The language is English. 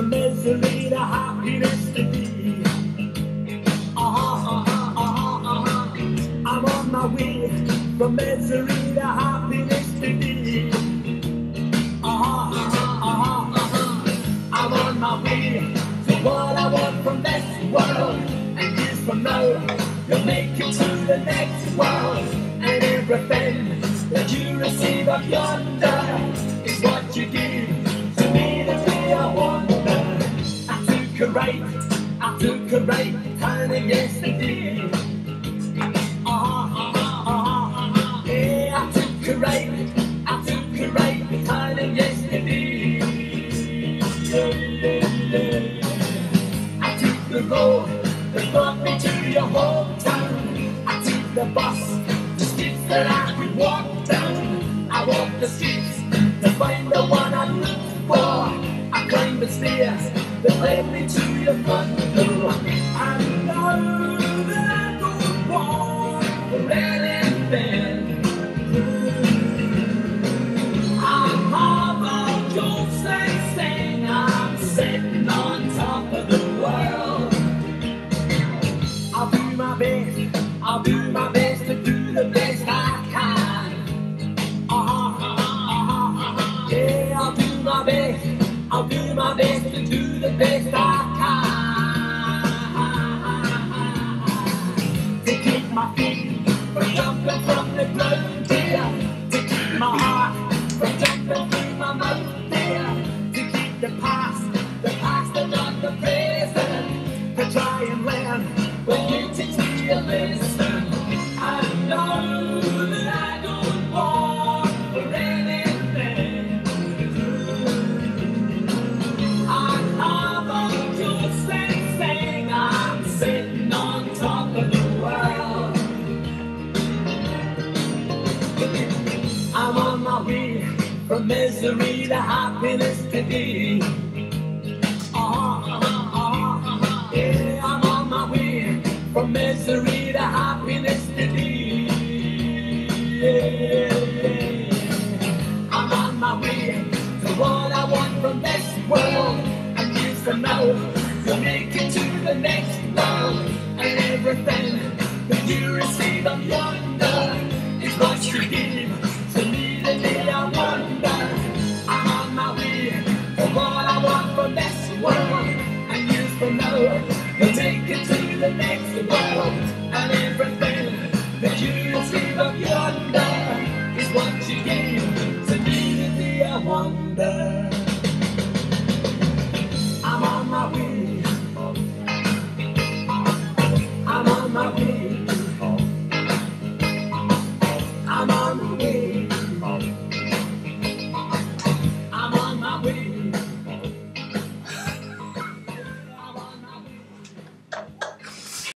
from misery to happiness to be. I'm on my way from misery to happiness to be. I'm on my way to what I want from this world. And years from now, you'll make it to the next world. And everything that you receive up yonder is what you give to me to be a wonder. I took a right turn in yesterday. Yeah, I took a right turn in yesterday. I took the road that brought me to your hometown. I took the bus, the streets that I could walk down. I walked the streets to find the one I looked for. I climbed the stairs that led me to your front door. I know that I don't want for anything. I'm all jokes and saying I'm sitting on top of the world. I'll do my best to do the best I can. Yeah, I'll do my best to do the best I can. To keep my feet from jumping from the ground, dear. To keep my heart from jumping through my mouth, dear. To keep the past and not the present. To try and learn when you teach me a lesson. I know that I don't want for anything. I'm on your saying I'm sitting on top of the world. I'm on my way from misery to happiness today. Yeah, I'm on my way from misery to happiness today. Yeah. I'm on my way to what I want from this world. And years from now, you'll make it to the next world. And everything that you receive up yonder is what you give to me today. I wonder. I'm on my way to what I want from this world. And years from now, you'll take it to the next world. And everything that you receive up yonder is what you give to me today. I wonder.